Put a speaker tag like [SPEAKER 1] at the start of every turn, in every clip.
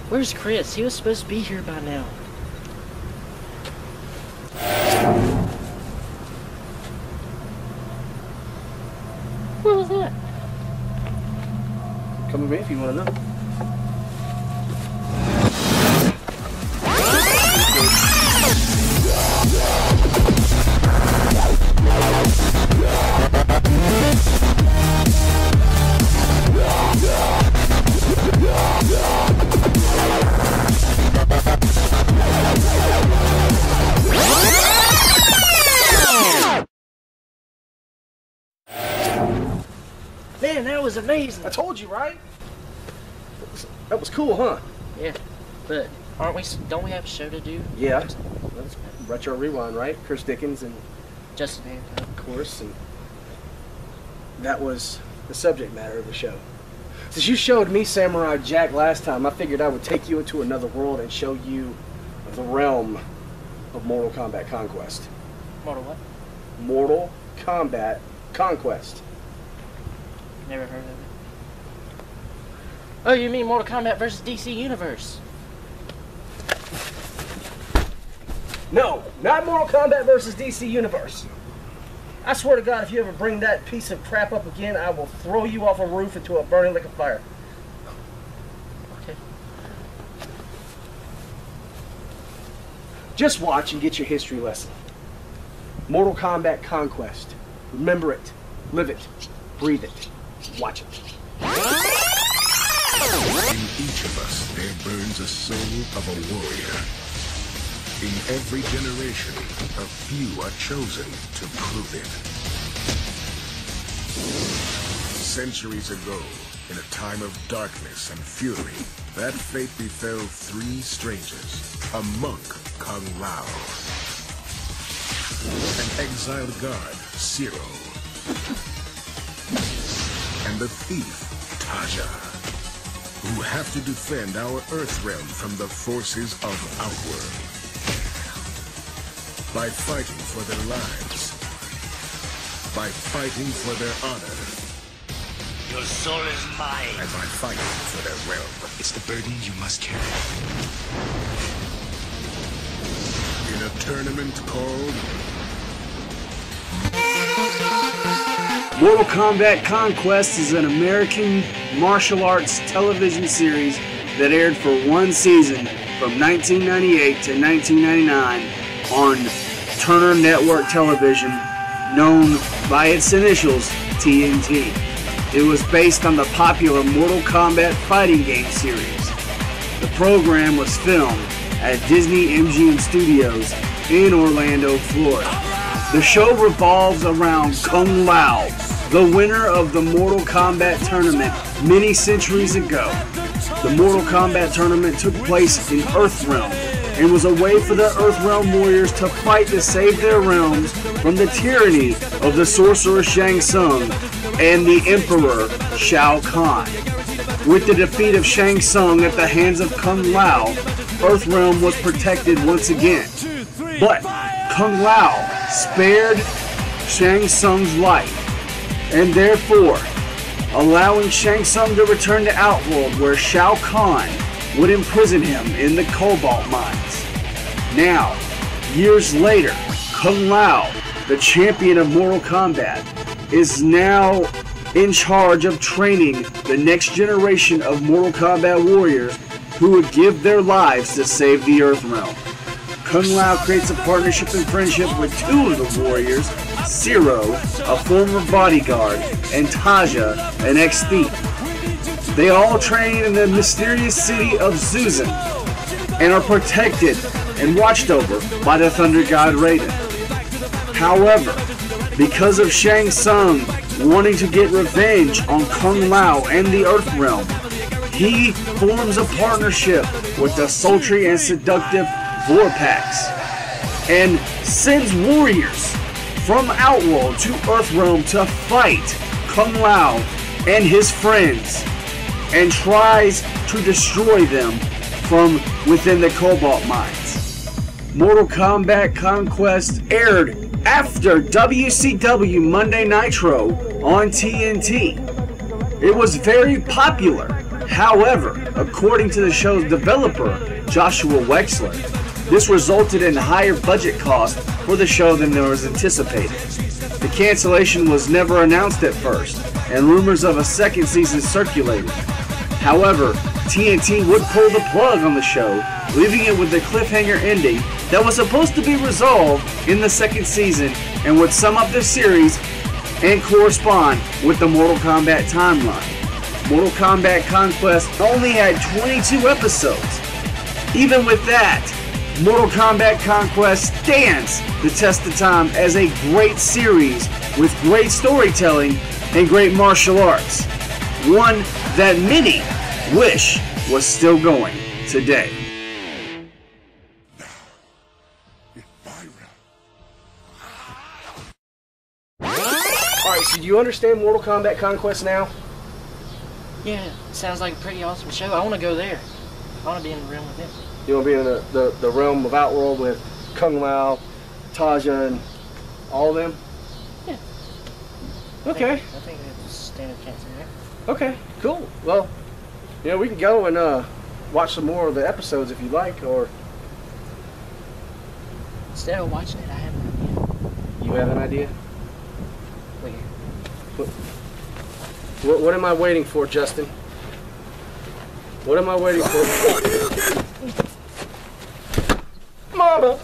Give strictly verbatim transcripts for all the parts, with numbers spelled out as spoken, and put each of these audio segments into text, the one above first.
[SPEAKER 1] Where's Chris? He was supposed to be here by now. What was that?
[SPEAKER 2] Come with me if you want to know.
[SPEAKER 1] Man, that was amazing.
[SPEAKER 2] I told you, right? That was, that was cool, huh?
[SPEAKER 1] Yeah, but aren't we? Don't we have a show to do?
[SPEAKER 2] Yeah. That's Retro Rewind, right? Chris Dickens and
[SPEAKER 1] Justin Hancock.
[SPEAKER 2] of course, and that was the subject matter of the show. Since you showed me Samurai Jack last time, I figured I would take you into another world and show you the realm of Mortal Kombat Conquest.
[SPEAKER 1] Mortal what?
[SPEAKER 2] Mortal Kombat Conquest.
[SPEAKER 1] Never heard of it. Oh, you mean Mortal Kombat versus D C Universe?
[SPEAKER 2] No, not Mortal Kombat versus D C Universe. I swear to God, if you ever bring that piece of crap up again, I will throw you off a roof into a burning lake of fire.
[SPEAKER 1] Okay.
[SPEAKER 2] Just watch and get your history lesson. Mortal Kombat Conquest. Remember it, live it, breathe it, watch it.
[SPEAKER 3] In each of us, there burns a soul of a warrior. In every generation, a few are chosen to prove it. Centuries ago, in a time of darkness and fury, that fate befell three strangers. A monk, Kung Lao. An exiled guard, Zero. And the thief, Taja, who have to defend our Earth realm from the forces of Outworld. By fighting for their lives. By fighting for their honor.
[SPEAKER 4] Your soul is mine.
[SPEAKER 3] And by fighting for their realm.
[SPEAKER 4] It's the burden you must carry.
[SPEAKER 3] In a tournament called
[SPEAKER 5] Mortal Kombat Conquest is an American martial arts television series that aired for one season from nineteen ninety-eight to nineteen ninety-nine on Turner Network Television, known by its initials, T N T. It was based on the popular Mortal Kombat fighting game series. The program was filmed at Disney M G M Studios in Orlando, Florida. The show revolves around Kung Lao, the winner of the Mortal Kombat tournament many centuries ago. The Mortal Kombat tournament took place in Earthrealm and was a way for the Earthrealm warriors to fight to save their realms from the tyranny of the sorcerer Shang Tsung and the Emperor Shao Kahn. With the defeat of Shang Tsung at the hands of Kung Lao, Earthrealm was protected once again. But Kung Lao spared Shang Tsung's life, and therefore allowing Shang Tsung to return to Outworld, where Shao Kahn would imprison him in the Cobalt Mines. Now, years later, Kung Lao, the champion of Mortal Kombat, is now in charge of training the next generation of Mortal Kombat warriors who would give their lives to save the Earthrealm. Kung Lao creates a partnership and friendship with two of the warriors, Zero, a former bodyguard, and Taja, an ex-thief. They all train in the mysterious city of Zuzan and are protected and watched over by the Thunder God Raiden. However, because of Shang Tsung wanting to get revenge on Kung Lao and the Earthrealm, he forms a partnership with the sultry and seductive Vorpax and sends warriors from Outworld to Earthrealm to fight Kung Lao and his friends and tries to destroy them from within the Cobalt Mines. Mortal Kombat Conquest aired after W C W Monday Nitro on T N T. It was very popular However, according to the show's developer, Joshua Wexler, this resulted in higher budget costs for the show than there was anticipated. The cancellation was never announced at first, and rumors of a second season circulated. However, T N T would pull the plug on the show, leaving it with a cliffhanger ending that was supposed to be resolved in the second season and would sum up the series and correspond with the Mortal Kombat timeline. Mortal Kombat Conquest only had twenty-two episodes. Even with that, Mortal Kombat Conquest stands the test of time as a great series with great storytelling and great martial arts. One that many wish was still going today.
[SPEAKER 2] Alright, so do you understand Mortal Kombat Conquest now?
[SPEAKER 1] Yeah, sounds like a pretty awesome show. I want to go there. I want to be in the realm with him.
[SPEAKER 2] You want to be in the, the, the realm of Outworld with Kung Lao, Taja, and all of them?
[SPEAKER 1] Yeah.
[SPEAKER 2] Okay.
[SPEAKER 1] I think, I think there's a standard chance in there.
[SPEAKER 2] Okay, cool. Well, you know, we can go and uh, watch some more of the episodes if you like, or...
[SPEAKER 1] Instead of watching it, I have an idea.
[SPEAKER 2] You have an idea?
[SPEAKER 1] Wait.
[SPEAKER 2] What, what, what am I waiting for, Justin? What am I waiting for? Mama!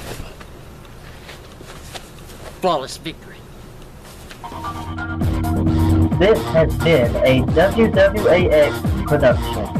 [SPEAKER 1] Flawless victory.
[SPEAKER 6] This has been a W W A X production.